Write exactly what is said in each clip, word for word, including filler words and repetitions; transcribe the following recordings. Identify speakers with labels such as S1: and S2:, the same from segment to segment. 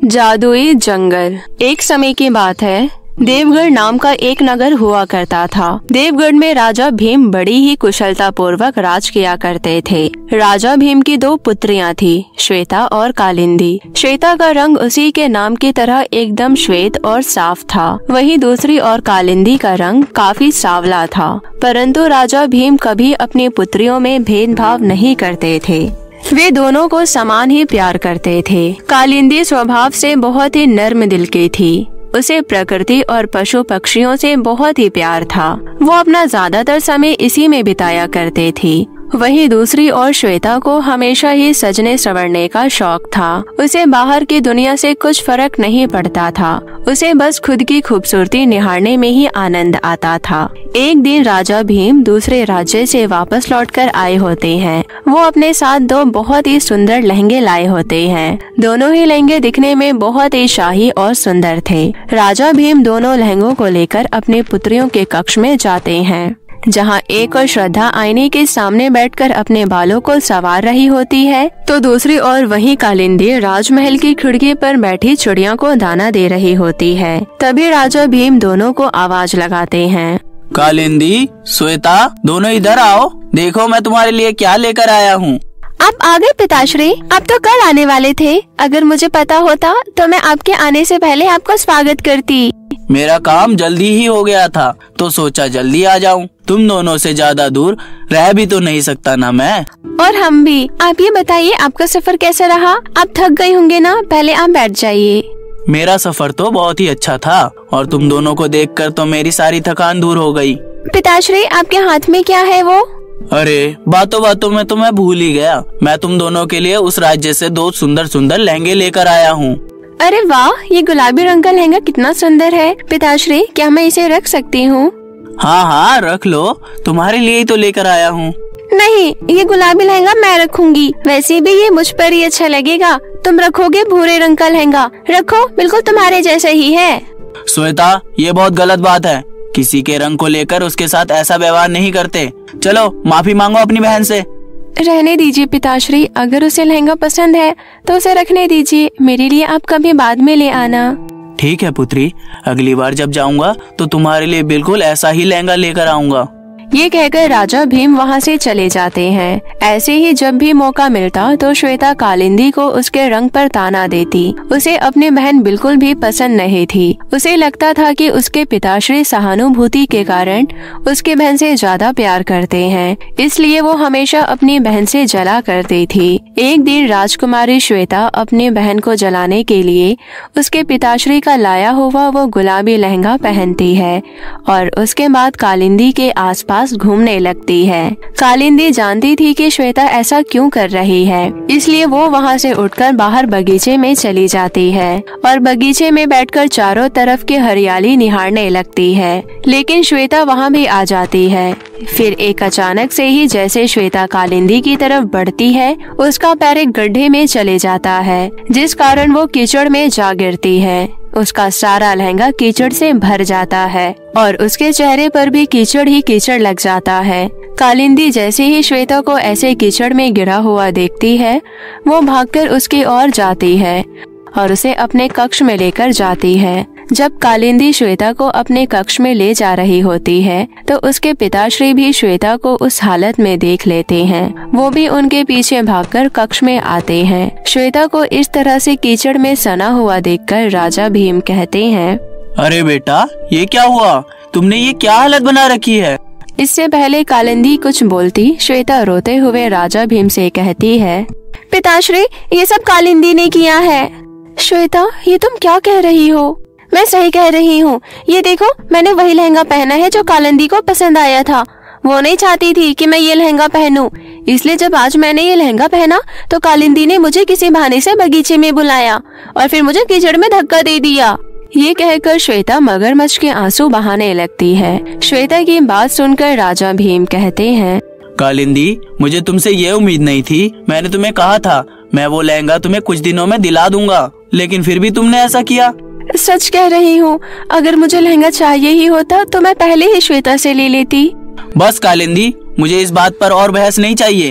S1: जादुई जंगल। एक समय की बात है, देवगढ़ नाम का एक नगर हुआ करता था। देवगढ़ में राजा भीम बड़ी ही कुशलता पूर्वक राज किया करते थे। राजा भीम की दो पुत्रियां थी, श्वेता और कालिंदी। श्वेता का रंग उसी के नाम की तरह एकदम श्वेत और साफ था, वहीं दूसरी और कालिंदी का रंग काफी सांवला था। परंतु राजा भीम कभी अपनी पुत्रियों में भेदभाव नहीं करते थे, वे दोनों को समान ही प्यार करते थे। कालिंदी स्वभाव से बहुत ही नर्म दिल की थी, उसे प्रकृति और पशु पक्षियों से बहुत ही प्यार था। वो अपना ज्यादातर समय इसी में बिताया करते थी। वहीं दूसरी ओर श्वेता को हमेशा ही सजने संवरने का शौक था। उसे बाहर की दुनिया से कुछ फर्क नहीं पड़ता था, उसे बस खुद की खूबसूरती निहारने में ही आनंद आता था। एक दिन राजा भीम दूसरे राज्य से वापस लौटकर आए होते हैं। वो अपने साथ दो बहुत ही सुंदर लहंगे लाए होते हैं। दोनों ही लहंगे दिखने में बहुत ही शाही और सुंदर थे। राजा भीम दोनों लहंगों को लेकर अपने पुत्रियों के कक्ष में जाते हैं, जहाँ एक और श्रद्धा आईने के सामने बैठकर अपने बालों को संवार रही होती है, तो दूसरी ओर वही कालिंदी राजमहल की खिड़की पर बैठी चिड़िया को दाना दे रही होती है। तभी राजा भीम दोनों को आवाज लगाते हैं,
S2: कालिंदी, श्वेता, दोनों इधर आओ, देखो मैं तुम्हारे लिए क्या लेकर आया हूँ।
S1: आप आ गए पिताश्री, आप तो कल आने वाले थे। अगर मुझे पता होता तो मैं आपके आने से पहले आपका स्वागत करती।
S2: मेरा काम जल्दी ही हो गया था, तो सोचा जल्दी आ जाऊं। तुम दोनों से ज्यादा दूर रह भी तो नहीं सकता ना मैं।
S1: और हम भी। आप ये बताइए, आपका सफर कैसा रहा? आप थक गई होंगे ना, पहले आप बैठ जाइए।
S2: मेरा सफर तो बहुत ही अच्छा था, और तुम दोनों को देखकर तो मेरी सारी थकान दूर हो गई।
S1: पिताश्री, आपके हाथ में क्या है वो?
S2: अरे बातों बातों में तो मैं भूल ही गया। मैं तुम दोनों के लिए उस राज्य से दो सुंदर सुंदर लहंगे लेकर आया हूँ।
S1: अरे वाह, ये गुलाबी रंग का लहंगा कितना सुंदर है। पिताश्री, क्या मैं इसे रख सकती हूँ?
S2: हाँ हाँ रख लो, तुम्हारे लिए ही तो लेकर आया हूँ।
S1: नहीं, ये गुलाबी लहंगा मैं रखूंगी। वैसे भी ये मुझ पर ही अच्छा लगेगा। तुम रखोगे भूरे रंग का लहंगा? रखो, बिल्कुल तुम्हारे जैसा ही है।
S2: श्वेता, ये बहुत गलत बात है। किसी के रंग को लेकर उसके साथ ऐसा व्यवहार नहीं करते। चलो माफी मांगो अपनी बहन से।
S1: रहने दीजिए पिताश्री, अगर उसे लहंगा पसंद है तो उसे रखने दीजिए। मेरे लिए आप कभी बाद में ले आना।
S2: ठीक है पुत्री, अगली बार जब जाऊंगा तो तुम्हारे लिए बिल्कुल ऐसा ही लहंगा लेकर आऊंगा।
S1: ये कहकर राजा भीम वहाँ से चले जाते हैं। ऐसे ही जब भी मौका मिलता तो श्वेता कालिंदी को उसके रंग पर ताना देती। उसे अपनी बहन बिल्कुल भी पसंद नहीं थी। उसे लगता था कि उसके पिताश्री सहानुभूति के कारण उसके बहन से ज्यादा प्यार करते हैं, इसलिए वो हमेशा अपनी बहन से जला करती थी। एक दिन राजकुमारी श्वेता अपनी बहन को जलाने के लिए उसके पिताश्री का लाया हुआ वो गुलाबी लहंगा पहनती है और उसके बाद कालिंदी के आसपास घूमने लगती है। कालिंदी जानती थी कि श्वेता ऐसा क्यों कर रही है, इसलिए वो वहाँ से उठकर बाहर बगीचे में चली जाती है और बगीचे में बैठकर चारों तरफ की हरियाली निहारने लगती है। लेकिन श्वेता वहाँ भी आ जाती है। फिर एक अचानक से ही जैसे श्वेता कालिंदी की तरफ बढ़ती है, उसका पैर एक गड्ढे में चले जाता है, जिस कारण वो कीचड़ में जा गिरती है। उसका सारा लहंगा कीचड़ से भर जाता है और उसके चेहरे पर भी कीचड़ ही कीचड़ लग जाता है। कालिंदी जैसे ही श्वेता को ऐसे कीचड़ में गिरा हुआ देखती है, वो भागकर उसकी ओर जाती है और उसे अपने कक्ष में लेकर जाती है। जब कालिंदी श्वेता को अपने कक्ष में ले जा रही होती है, तो उसके पिताश्री भी श्वेता को उस हालत में देख लेते हैं। वो भी उनके पीछे भागकर कक्ष में आते हैं। श्वेता को इस तरह से कीचड़ में सना हुआ देखकर राजा भीम कहते हैं,
S2: अरे बेटा, ये क्या हुआ? तुमने ये क्या हालत बना रखी है?
S1: इससे पहले कालिंदी कुछ बोलती, श्वेता रोते हुए राजा भीम से कहती है, पिताश्री, ये सब कालिंदी ने किया है। श्वेता, ये तुम क्या कह रही हो? मैं सही कह रही हूँ। ये देखो, मैंने वही लहंगा पहना है जो कालिंदी को पसंद आया था। वो नहीं चाहती थी कि मैं ये लहंगा पहनूं, इसलिए जब आज मैंने ये लहंगा पहना तो कालिंदी ने मुझे किसी बहाने से बगीचे में बुलाया और फिर मुझे कीचड़ में धक्का दे दिया। ये कहकर श्वेता मगरमच्छ के आंसू बहाने लगती है। श्वेता की बात सुनकर राजा भीम कहते हैं,
S2: कालिंदी, मुझे तुमसे ये उम्मीद नहीं थी। मैंने तुम्हें कहा था मैं वो लहंगा तुम्हें कुछ दिनों में दिला दूंगा, लेकिन फिर भी तुमने ऐसा किया।
S1: सच कह रही हूँ, अगर मुझे लहंगा चाहिए ही होता तो मैं पहले ही श्वेता से ले लेती।
S2: बस कालिंदी, मुझे इस बात पर और बहस नहीं चाहिए।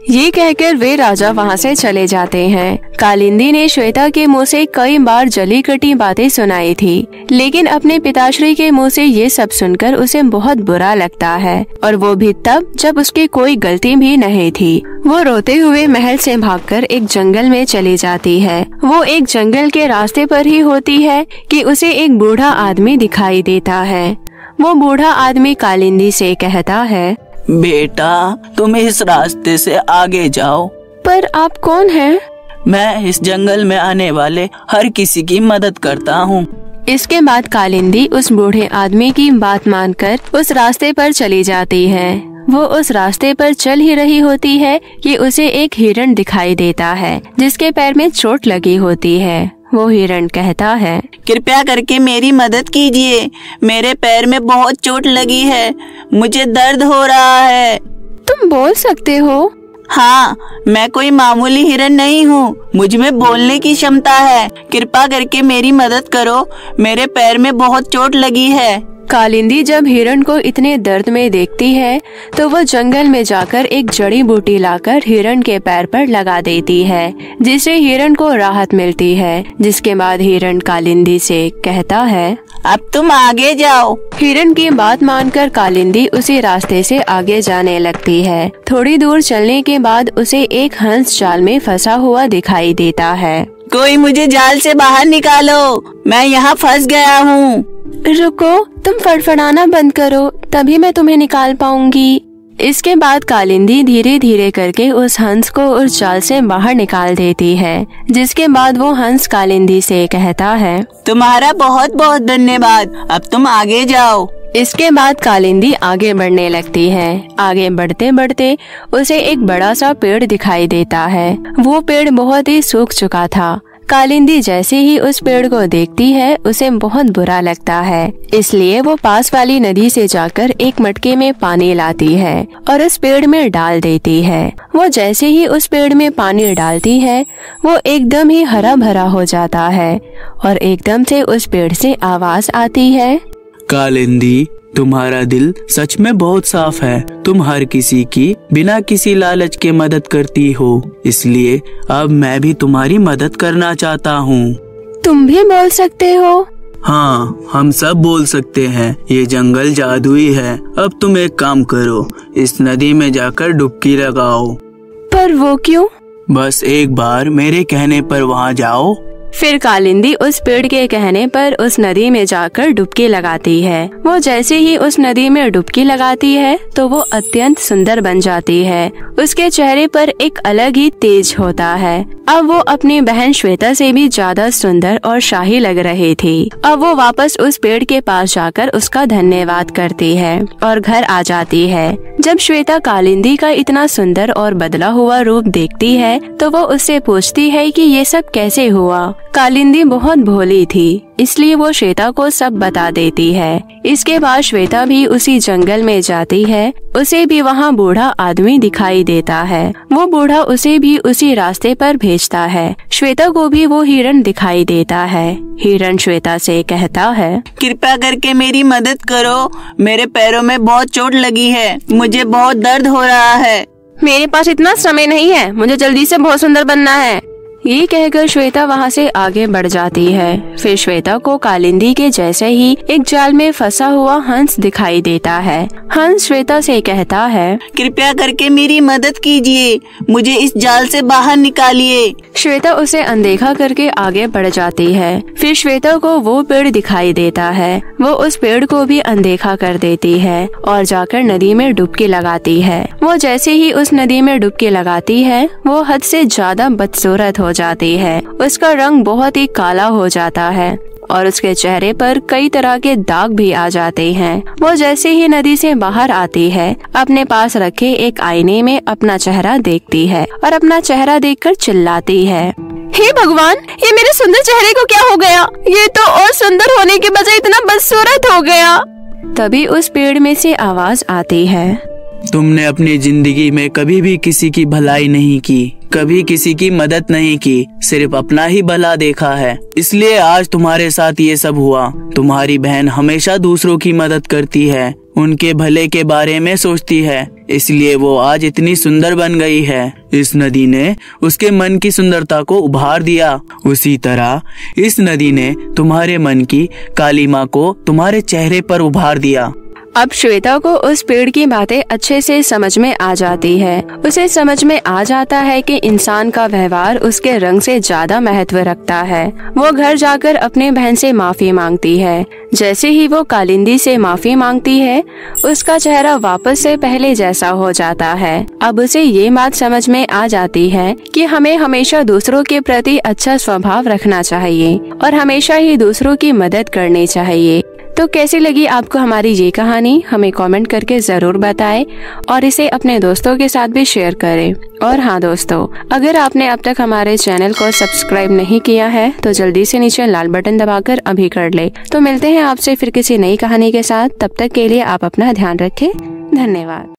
S1: ये कहकर वे राजा वहाँ से चले जाते हैं। कालिंदी ने श्वेता के मुंह से कई बार जली कटी बातें सुनाई थी, लेकिन अपने पिताश्री के मुंह से ये सब सुनकर उसे बहुत बुरा लगता है, और वो भी तब जब उसकी कोई गलती भी नहीं थी। वो रोते हुए महल से भागकर एक जंगल में चली जाती है। वो एक जंगल के रास्ते पर ही होती है कि उसे एक बूढ़ा आदमी दिखाई देता है। वो बूढ़ा आदमी कालिंदी से कहता है,
S2: बेटा तुम इस रास्ते से आगे जाओ।
S1: पर आप कौन हैं?
S2: मैं इस जंगल में आने वाले हर किसी की मदद करता हूँ।
S1: इसके बाद कालिंदी उस बूढ़े आदमी की बात मानकर उस रास्ते पर चली जाती है। वो उस रास्ते पर चल ही रही होती है कि उसे एक हिरण दिखाई देता है जिसके पैर में चोट लगी होती है। वो हिरण कहता है,
S2: कृपया करके मेरी मदद कीजिए, मेरे पैर में बहुत चोट लगी है, मुझे दर्द हो रहा है।
S1: तुम बोल सकते हो?
S2: हाँ, मैं कोई मामूली हिरण नहीं हूँ, मुझ में बोलने की क्षमता है। कृपया करके मेरी मदद करो, मेरे पैर में बहुत चोट लगी है।
S1: कालिंदी जब हिरण को इतने दर्द में देखती है तो वो जंगल में जाकर एक जड़ी बूटी लाकर हिरण के पैर पर लगा देती है, जिससे हिरण को राहत मिलती है। जिसके बाद हिरण कालिंदी से कहता है,
S2: अब तुम आगे जाओ।
S1: हिरण की बात मानकर कालिंदी उसी रास्ते से आगे जाने लगती है। थोड़ी दूर चलने के बाद उसे एक हंस जाल में फंसा हुआ दिखाई देता है।
S2: कोई मुझे जाल से बाहर निकालो, मैं यहाँ फंस गया हूँ।
S1: रुको, तुम फड़फड़ाना बंद करो, तभी मैं तुम्हें निकाल पाऊंगी। इसके बाद कालिंदी धीरे धीरे करके उस हंस को उस जाल से बाहर निकाल देती है। जिसके बाद वो हंस कालिंदी से कहता है,
S2: तुम्हारा बहुत बहुत धन्यवाद, अब तुम आगे जाओ।
S1: इसके बाद कालिंदी आगे बढ़ने लगती है। आगे बढ़ते बढ़ते उसे एक बड़ा सा पेड़ दिखाई देता है। वो पेड़ बहुत ही सूख चुका था। कालिंदी जैसे ही उस पेड़ को देखती है उसे बहुत बुरा लगता है, इसलिए वो पास वाली नदी से जाकर एक मटके में पानी लाती है और उस पेड़ में डाल देती है। वो जैसे ही उस पेड़ में पानी डालती है वो एकदम ही हरा भरा हो जाता है और एकदम से उस पेड़ से आवाज आती है,
S2: कालिंदी तुम्हारा दिल सच में बहुत साफ है, तुम हर किसी की बिना किसी लालच के मदद करती हो, इसलिए अब मैं भी तुम्हारी मदद करना चाहता हूँ।
S1: तुम भी बोल सकते हो?
S2: हाँ, हम सब बोल सकते हैं, ये जंगल जादुई है। अब तुम एक काम करो, इस नदी में जाकर डुबकी लगाओ।
S1: पर वो क्यों?
S2: बस एक बार मेरे कहने पर वहाँ जाओ।
S1: फिर कालिंदी उस पेड़ के कहने पर उस नदी में जाकर डुबकी लगाती है। वो जैसे ही उस नदी में डुबकी लगाती है तो वो अत्यंत सुंदर बन जाती है। उसके चेहरे पर एक अलग ही तेज होता है। अब वो अपनी बहन श्वेता से भी ज्यादा सुंदर और शाही लग रही थी। अब वो वापस उस पेड़ के पास जाकर उसका धन्यवाद करती है और घर आ जाती है। जब श्वेता कालिंदी का इतना सुंदर और बदला हुआ रूप देखती है तो वो उससे पूछती है कि ये सब कैसे हुआ। कालिंदी बहुत भोली थी, इसलिए वो श्वेता को सब बता देती है। इसके बाद श्वेता भी उसी जंगल में जाती है। उसे भी वहाँ बूढ़ा आदमी दिखाई देता है। वो बूढ़ा उसे भी उसी रास्ते पर भेजता है। श्वेता को भी वो हिरण दिखाई देता है। हिरण श्वेता से कहता है,
S2: कृपया करके मेरी मदद करो, मेरे पैरों में बहुत चोट लगी है, मुझे बहुत दर्द हो रहा है।
S1: मेरे पास इतना समय नहीं है, मुझे जल्दी से बहुत सुंदर बनना है। ये कहकर श्वेता वहाँ से आगे बढ़ जाती है। फिर श्वेता को कालिंदी के जैसे ही एक जाल में फंसा हुआ हंस दिखाई देता है। हंस श्वेता से कहता है,
S2: कृपया करके मेरी मदद कीजिए, मुझे इस जाल से बाहर निकालिए।
S1: श्वेता उसे अनदेखा करके आगे बढ़ जाती है। फिर श्वेता को वो पेड़ दिखाई देता है। वो उस पेड़ को भी अनदेखा कर देती है और जाकर नदी में डुबकी लगाती है। वो जैसे ही उस नदी में डुबकी लगाती है वो हद से ज्यादा बदसूरत हो जाती है। उसका रंग बहुत ही काला हो जाता है और उसके चेहरे पर कई तरह के दाग भी आ जाते हैं। वो जैसे ही नदी से बाहर आती है अपने पास रखे एक आईने में अपना चेहरा देखती है और अपना चेहरा देखकर चिल्लाती है, हे भगवान, ये मेरे सुंदर चेहरे को क्या हो गया? ये तो और सुंदर होने के बजाय इतना बदसूरत हो गया। तभी उस पेड़ में से आवाज आती है,
S2: तुमने अपनी जिंदगी में कभी भी किसी की भलाई नहीं की, कभी किसी की मदद नहीं की, सिर्फ अपना ही भला देखा है, इसलिए आज तुम्हारे साथ ये सब हुआ। तुम्हारी बहन हमेशा दूसरों की मदद करती है, उनके भले के बारे में सोचती है, इसलिए वो आज इतनी सुंदर बन गई है। इस नदी ने उसके मन की सुंदरता को उभार दिया। उसी तरह इस नदी ने तुम्हारे मन की कालिमा को तुम्हारे चेहरे पर उभार दिया।
S1: अब श्वेता को उस पेड़ की बातें अच्छे से समझ में आ जाती है। उसे समझ में आ जाता है कि इंसान का व्यवहार उसके रंग से ज्यादा महत्व रखता है। वो घर जाकर अपने बहन से माफी मांगती है। जैसे ही वो कालिंदी से माफी मांगती है, उसका चेहरा वापस से पहले जैसा हो जाता है। अब उसे ये बात समझ में आ जाती है कि हमें हमेशा दूसरों के प्रति अच्छा स्वभाव रखना चाहिए और हमेशा ही दूसरों की मदद करनी चाहिए। तो कैसी लगी आपको हमारी ये कहानी, हमें कमेंट करके जरूर बताएं और इसे अपने दोस्तों के साथ भी शेयर करें। और हाँ दोस्तों, अगर आपने अब तक हमारे चैनल को सब्सक्राइब नहीं किया है तो जल्दी से नीचे लाल बटन दबाकर अभी कर ले। तो मिलते हैं आपसे फिर किसी नई कहानी के साथ। तब तक के लिए आप अपना ध्यान रखें। धन्यवाद।